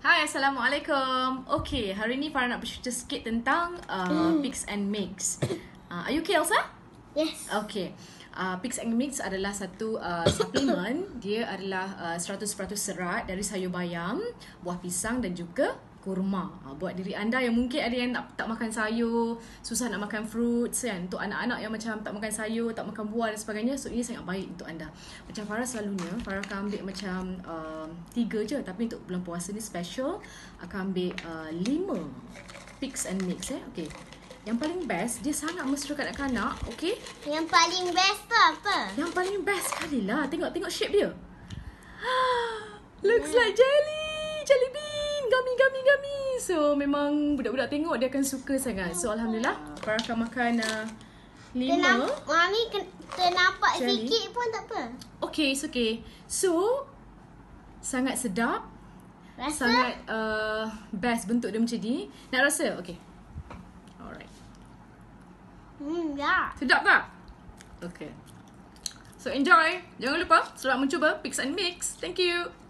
Hai, Assalamualaikum. Okay, hari ni Farah nak bercerita sikit tentang Picks and Mix. Are you okay, Elsa? Yes. Okay. Picks and Mix adalah satu suplemen. Dia adalah 100% serat dari sayur bayam, buah pisang dan juga kurma. Buat diri anda yang mungkin ada yang tak makan sayur, susah nak makan fruits kan. Untuk anak-anak yang macam tak makan sayur, tak makan buah dan sebagainya. So ini sangat baik untuk anda. Macam Farah selalunya, Farah akan ambil macam 3 je. Tapi untuk bulan puasa ni special, akan ambil 5 Picks and Mix Okay. Yang paling best, dia sangat mesra kat kanak-kanak. Okay. Yang paling best tu apa? Yang paling best sekali lah. Tengok shape dia. Looks like jelly. Jelly bean. Gummy. So memang budak-budak tengok dia akan suka sangat. So Alhamdulillah, Farah akan makan 5. Mami ternampak jelly. sikit pun tak apa. Okay, it's okay. So sangat sedap. Rasa? Sangat best bentuk dia macam ni. Nak rasa? Okay. Alright. Ya. Sedap tak? Okay. So enjoy. Jangan lupa selamat mencuba Picks and Mix. Thank you.